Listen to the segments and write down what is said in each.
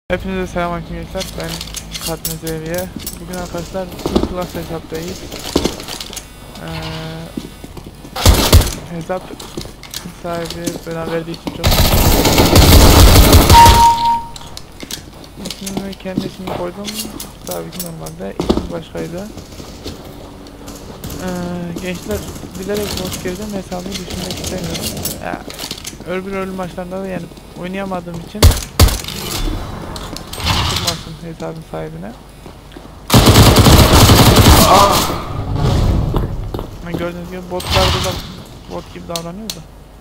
Hepinize selamünaleyküm gençler. Ben Katme Zeviye. Bugün arkadaşlar Plus hesaptayız. Hesap sahibi bana verdiği için çok ismimi kendi ismini koydum. Tabii ki normalde ismi başkaydı. Gençler bilerek boş girdim, hesabı düşünmek istemiyorum. Öbür ölüm maçlarında da yani oynayamadığım için hesabın sahibine. Gördüğünüz gibi botlarda da bot gibi davranıyor da.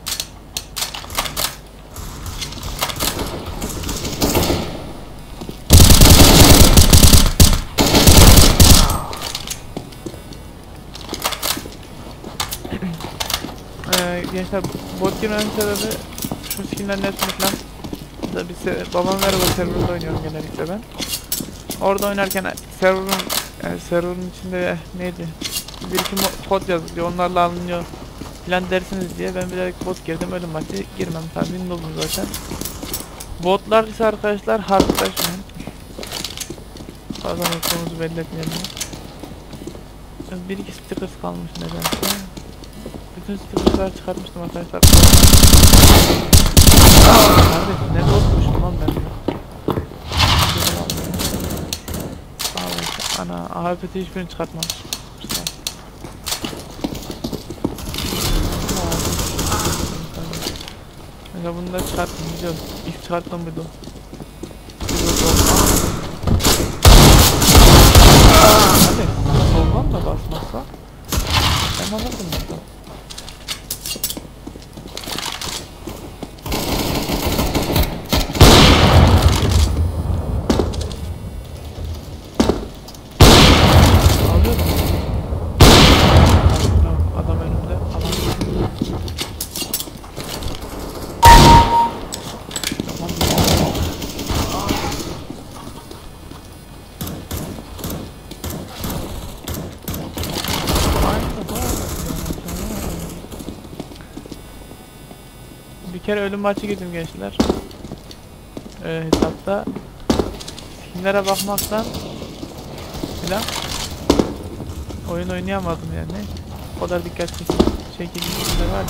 Gençler bot girmenin sebebi şu skinler net falan. Babam merhaba serverda oynuyorum genellikle ben. Orada oynarken serverın içinde neydi? Bir iki kod yazılıyor, onlarla alınıyor filan dersiniz diye ben bilerek bot girdim, ölüm maçı girmem tabi, Windows'um zaten. Botlar ise arkadaşlar hardlaşmayın. Fazla noktamızı belli etmeyelim. Bir iki stickers kalmış nedense. Bütün stickers'ları çıkartmıştım arkadaşlar. Kardeşim ne botmuşum lan ben. Ana AWP'de hiçbirini çıkartmam. Mesela bunu da çıkarttım, biliyorum. İlk çıkarttım buydu. Hadi soldan da basmazsa ben alırdım burada. Bir kere ölüm maçı girdim gençler. Hesapta skinlere bakmaktan filan oyun oynayamadım yani. O kadar dikkat çekici skinler var ki.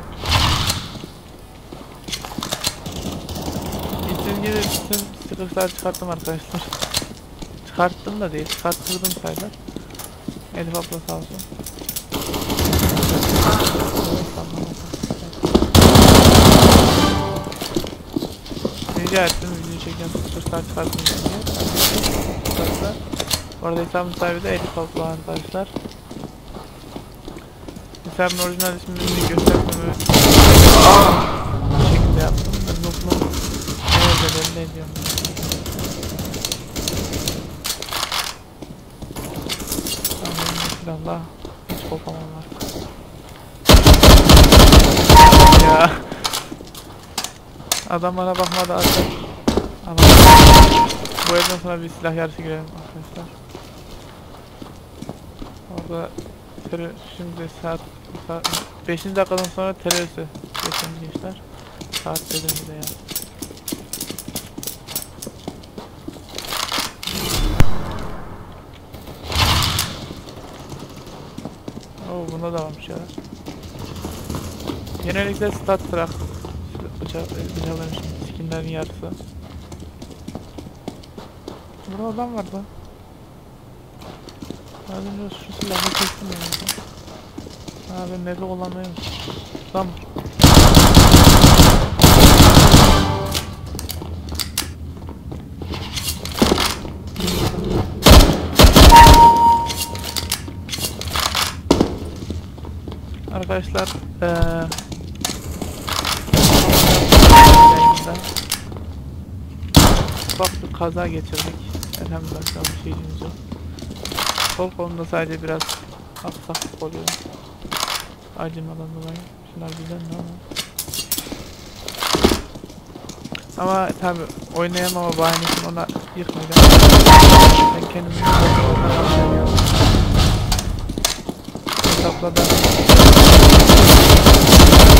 İstediğim gibi bütün stickers'ları çıkarttım arkadaşlar. Çıkarttım da değil, çıkarttırdım sayılır. Elif abla sağ olsun. Rica ettim video çeken stickers'lar çıkarttım diye. Bu arada hesabın sahibi de Elif abla arkadaşlar. Hesabın orijinal ismini göstermemi bu şekilde yaptım. Ben noktamı nerede belli ediyorum. Allah hiç kopamam artık. Ya adam bana bakmadı artık. Bu evden sonra bir silah yarışı girelim arkadaşlar. Orada şimdi saat 5. dakikadan sonra terörüsü geçelim gençler. Saat dediğimde ya. Oo, bunda da varmış ya. Genellikle stat track bıçakların skinlerin yarısı. Burada adam vardı. Az önce şu silahı kestim yani. Ha ben mevle kullanmayı tamam. Arkadaşlar ufak bir kaza geçirdik. Elhamdülillah bir şeyimiz yok. Sol kolumda sadece biraz aksaklık oluyor. Acımadan dolayı. Şunlar güzel ne ama tabi oynayamama bahanesini ona yıkmayacağım. Ben kendimi hesapladım.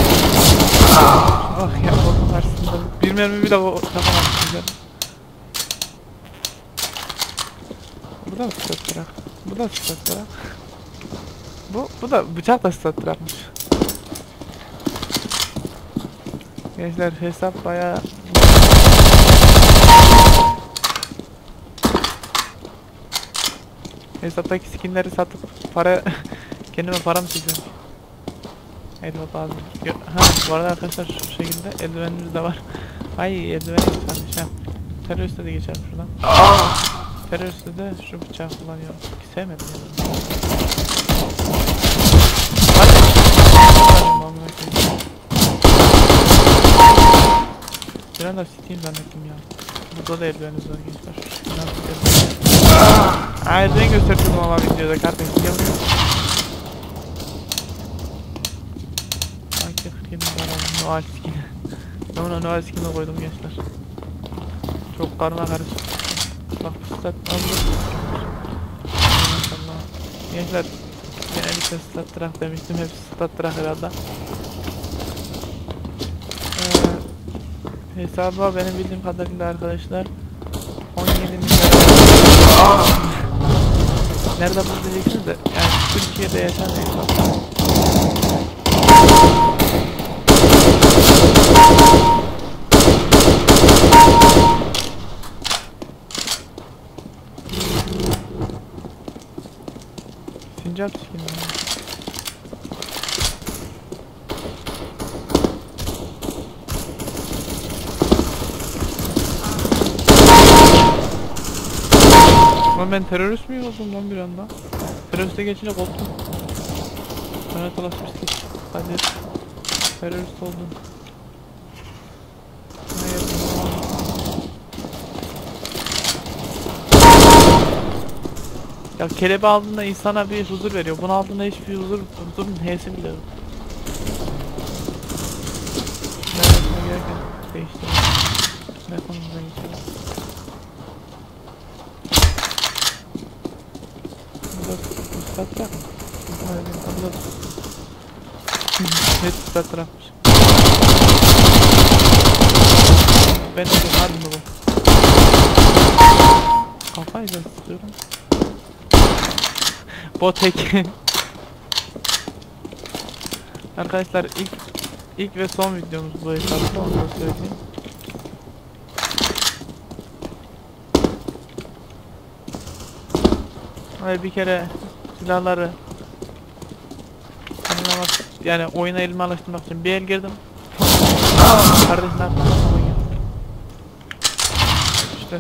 Ah ya, onun karşısında bir mermi bile yapamamışım. Bu da stat bırak. Bu da stat bırak. Bu da bıçak da stat bırakmış. Gençler hesap bayağı... Hesaptaki skinleri satıp para... Kendime para mı çekiyorum? Elbap lazım. Ha bu arada arkadaşlar şu şekilde eldivenimiz de var. Ay eldiven yükselmiş ha. Teröriste de geçelim şuradan. Teröriste de şu bıçağı kullanıyorum. Sevmedim ya. Bir anda siteyim zannettim ya. Burada da eldivenimiz var gençler. Aa eldiven gösterdim ama videoda kardeşim. Noel skin'i. Ben ona Noel skin'i koydum gençler. Çok karma karışık. Bak bu stat aldım. Maşallah. Gençler genellikle stat track demiştim. Hepsi stat track herhalde. Hesabı benim bildiğim kadarıyla arkadaşlar 17 milyar. Nerede bunu diyeceksiniz de yani Türkiye'de yaşayan hesap. Sincap skin. Lan ben terörist miyim oldum lan bir anda? Teröriste geçince koptum. Bana talaşmıştık. Hadi. Terörist oldum. Ya kelebeği aldığında insana bir huzur veriyor. Bunu aldığında hiçbir huzurun h'si bile yok. Nerede gereken değiştirelim. Ne konumuza geçelim. Burada stat bırak. Burada net stat bırakmış. Ben de hadi mi bu? Kafayı da istiyorum. Bot hack. Arkadaşlar ilk ve son videomuz bu hesapta, onu da söyleyeyim. Ve bir kere silahları anlamak, yani oyuna elime alıştırmak için bir el girdim. Kardeşler işte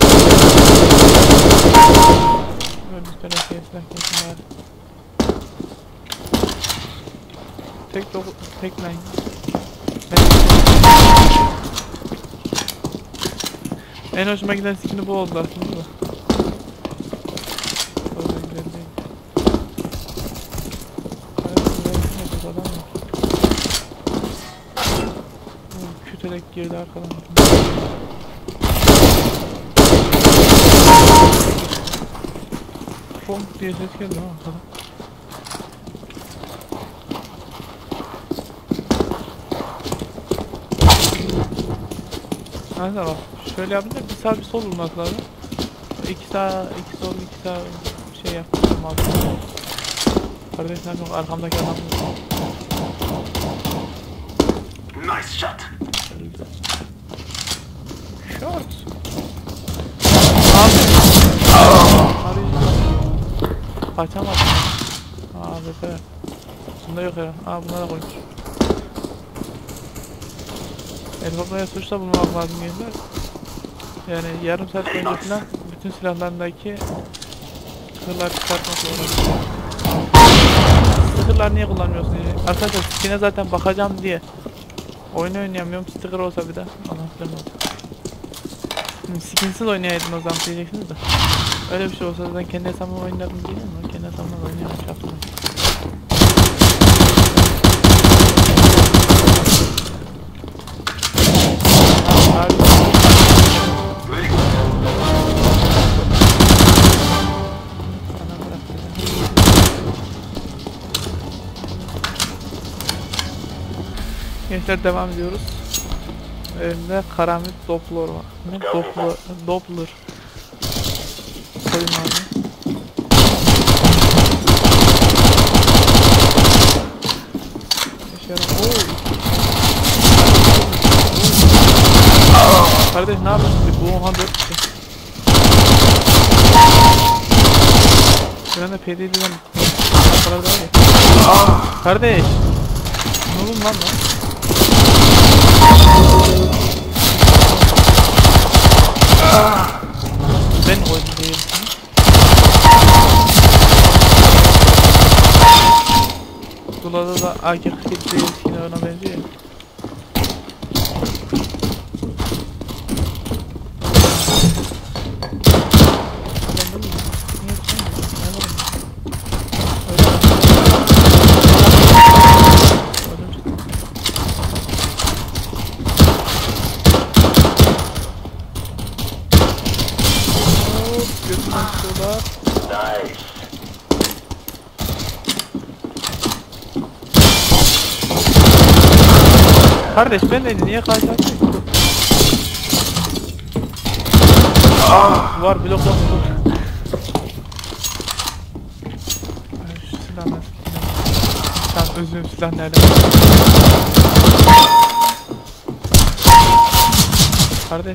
böyle bir silah kesin var. Tek line. En hoşuma giden skin'i bu oldu aslında. Küterek girdi arkadan. Fonk diye ses geldi ha arkadan. Aynen bak şöyle yapınca bir sağ bir sol olmak lazım. İki sağ, iki sol, iki sağ şey yaptım abi. Kardeşler yok arkamdaki adam. Nice shot. Short. Abi. Kaçamadım. Abi be. Bunda yok ya. Aa bunlara koymuş. Elbapaya suçla bulmak lazım gençler. Yani yarım saat önce falan bütün silahlarındaki sıkırlar çıkartmak zorunda. Sıkırlar niye kullanmıyorsun diye. Arkadaşlar skin'e zaten bakacağım diye oyun oynayamıyorum, sticker olsa bir de Allah bilir oldu. Skinsiz oynayaydın o zaman diyeceksiniz de. Öyle bir şey olsa zaten kendi hesabımla oynardım diyeceğim ama kendi hesabımla oynayamam şaptım. Gençler devam ediyoruz. Elimde karamit Doppler var. Ne? Doppler. Koyun abi. yaram. Kardeş ne yapıyorsun? Oha 4 kişi. Bir anda PD'den para daha iyi. Kardeş. Ne oldu lan? Ben oyun değilim. Zula'da da AK-47 değil, yine ona benziyor ya. Nice. Kardeş ben de niye karşı atayım? Var blok yok. Şu silah nasıl? Tamam özüm silah nerede? Kardeş.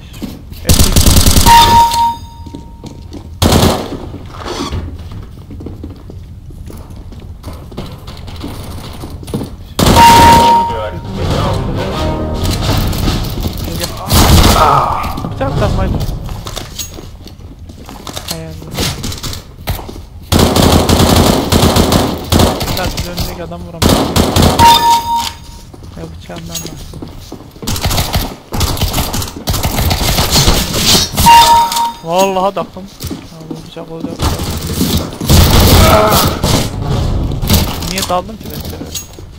Bıçak takmayı dur. Lan siz önündeki adam vuramıyor. Ya bıçağımdan var. Vallahi taktım. Bu bıçak olacak. Niye daldım ki ben sana?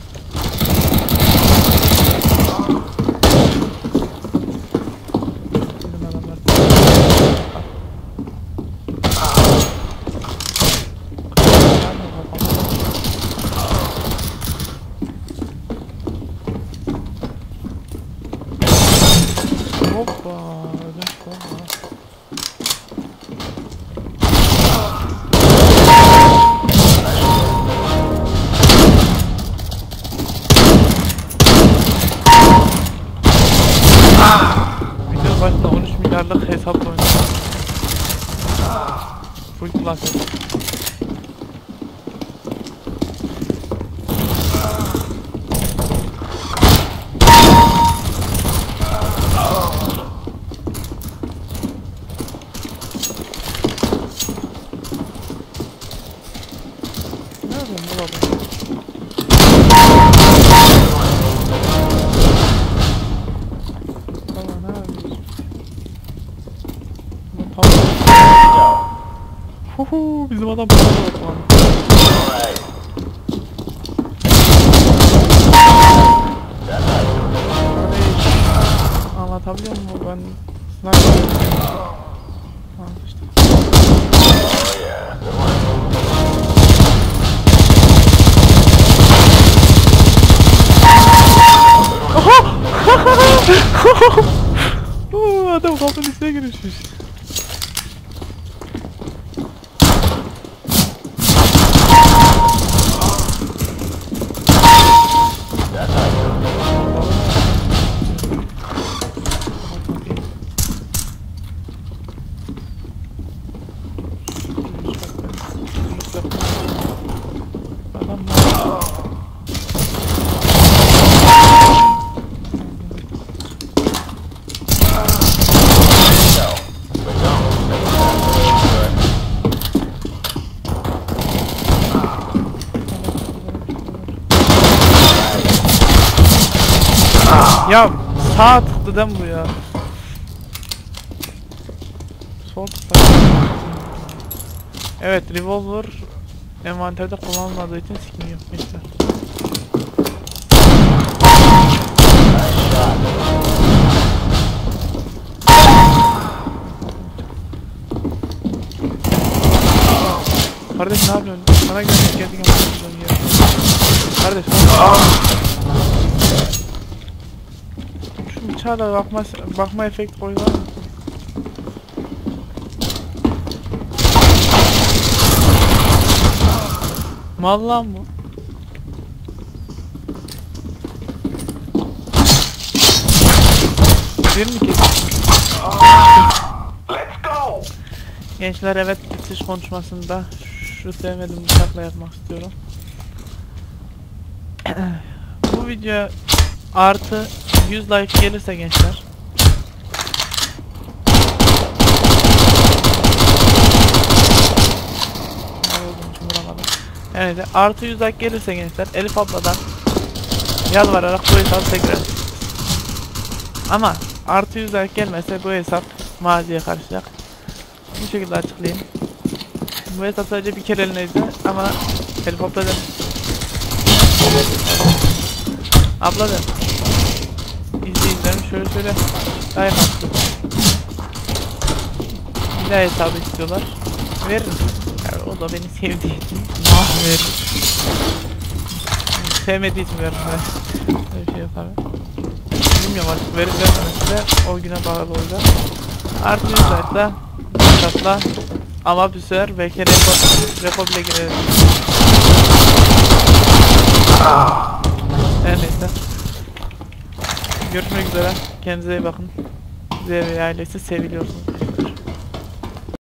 Hoppa, ödünç bomba. Video başta 13 milyarlık hesapla oynadım. Full plus. Huhu, bizim adam para var lan. Anlatabiliyor muyum ben? Sniper. İşte. Adam kapının içine girmişmiş. Ya sağ tıktı değil mi bu ya? Sol tıktı. Evet, revolver envanterde kullanılmadığı için skin yok işte. Kardeş ne yapıyorsun? Sana geldik ya. Kardeş. Şu bıçağa da bakma efekt koy var mı? Mal lan bu. Birini kesin. Let's go. Gençler evet bitiş konuşmasında şu sevmediğim bıçakla yapmak istiyorum. Bu video artı 100 like gelirse gençler. Evet artı 100 like gelirse gençler Elif abladan yalvararak bu hesap tekrar. Ama artı 100 like gelmezse bu hesap maziye karışacak. Bu şekilde açıklayayım. Bu hesap sadece bir kere elineydi ama Elif abla dedim. Abla dedim. İzleyicilerim şöyle şöyle like attı. Bir daha hesabı istiyorlar. Veririm. Yani o da beni sevdiği için veririm. Sevmediği için veririm. Öyle bir şey yaparım. Bilmiyorum artık verip vermemesi de o güne bağlı olacak. Artı 100 like'la hesapla ama bir sefer belki repo bile girelim. Her neyse. Görüşmek üzere. Kendinize iyi bakın. Size ve ailesi seviliyorsunuz.